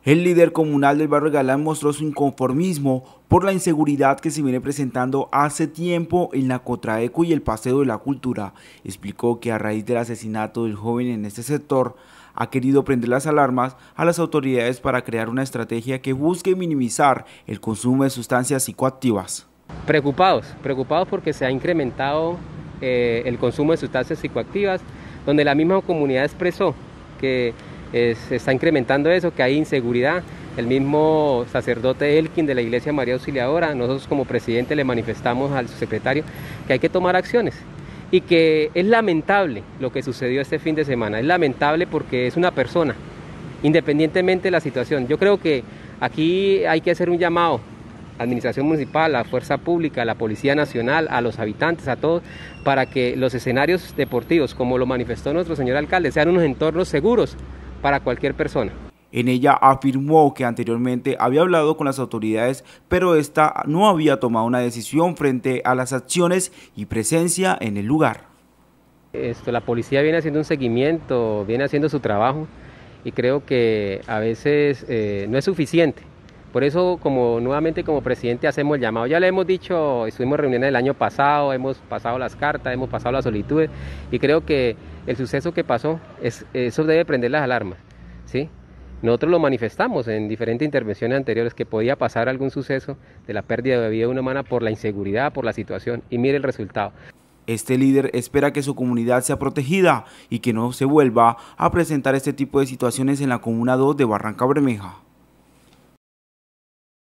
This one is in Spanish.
El líder comunal del barrio Galán mostró su inconformismo por la inseguridad que se viene presentando hace tiempo en la Cotraeco y el Paseo de la Cultura. Explicó que a raíz del asesinato del joven en este sector, ha querido prender las alarmas a las autoridades para crear una estrategia que busque minimizar el consumo de sustancias psicoactivas. Preocupados porque se ha incrementado el consumo de sustancias psicoactivas, donde la misma comunidad expresó que se está incrementando eso, que hay inseguridad. El mismo sacerdote Elkin de la Iglesia María Auxiliadora, nosotros como presidente le manifestamos al subsecretario que hay que tomar acciones y que es lamentable lo que sucedió este fin de semana. Es lamentable porque es una persona, independientemente de la situación. Yo creo que aquí hay que hacer un llamado a la administración municipal, a la fuerza pública, a la Policía Nacional, a los habitantes, a todos, para que los escenarios deportivos, como lo manifestó nuestro señor alcalde, sean unos entornos seguros para cualquier persona. En ella afirmó que anteriormente había hablado con las autoridades, pero esta no había tomado una decisión frente a las acciones y presencia en el lugar. La policía viene haciendo un seguimiento, viene haciendo su trabajo y creo que a veces no es suficiente. Por eso, nuevamente como presidente hacemos el llamado. Ya le hemos dicho, estuvimos en reuniones el año pasado, hemos pasado las cartas, hemos pasado las solicitudes y creo que el suceso que pasó, eso debe prender las alarmas, ¿sí? Nosotros lo manifestamos en diferentes intervenciones anteriores que podía pasar algún suceso de la pérdida de vida de una humana por la inseguridad, por la situación, y mire el resultado. Este líder espera que su comunidad sea protegida y que no se vuelva a presentar este tipo de situaciones en la Comuna 2 de Barrancabermeja.